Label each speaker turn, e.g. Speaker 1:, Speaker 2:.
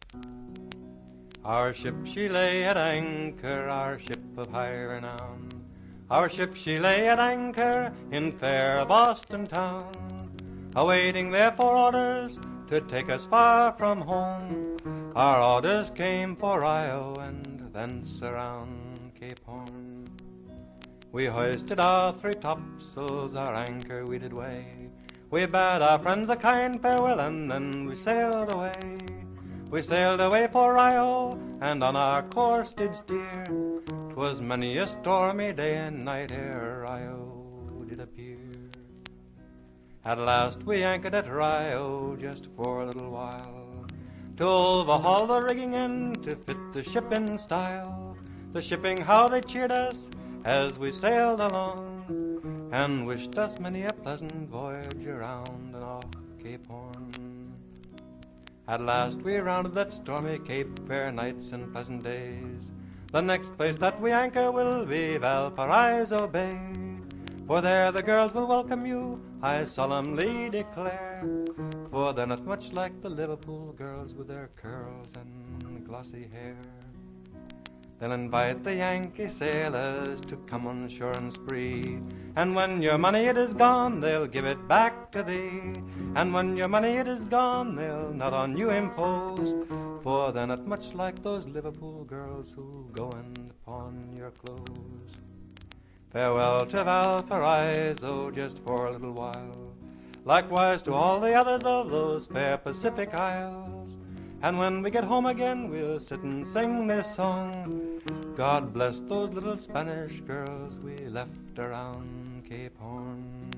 Speaker 1: Our ship she lay at anchor, our ship of high renown. Our ship she lay at anchor in fair Boston town, awaiting there for orders to take us far from home. Our orders came for Rio and thence around Cape Horn. We hoisted our three topsails, our anchor we did weigh. We bade our friends a kind farewell and then we sailed away. We sailed away for Rio and on our course did steer. 'Twas many a stormy day and night ere Rio did appear. At last we anchored at Rio just for a little while, to overhaul the rigging and to fit the ship in style. The shipping, how they cheered us as we sailed along, and wished us many a pleasant voyage around and off Cape Horn. At last we rounded that stormy cape, fair nights and pleasant days. The next place that we anchor will be Valparaiso Bay, for there the girls will welcome you, I solemnly declare, for they're not much like the Liverpool girls with their curls and glossy hair. They'll invite the Yankee sailors to come on shore and spree, and when your money it is gone, they'll give it back to thee. And when your money it is gone, they'll not on you impose, for they're not much like those Liverpool girls who'll go and pawn your clothes. Farewell to Valparaiso just for a little while, likewise to all the others of those fair Pacific Isles. And when we get home again, we'll sit and sing this song, God bless those little Spanish girls we left around Cape Horn.